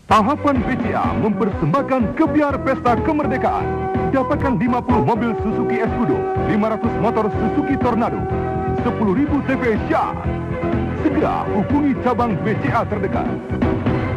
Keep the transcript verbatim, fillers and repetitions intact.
Tahapan B C A mempersembahkan Gebiar Pesta Kemerdekaan. Dapatkan lima puluh mobil Suzuki Escudo, lima ratus motor Suzuki Tornado, sepuluh ribu T V Shark. Segera hubungi cabang B C A terdekat.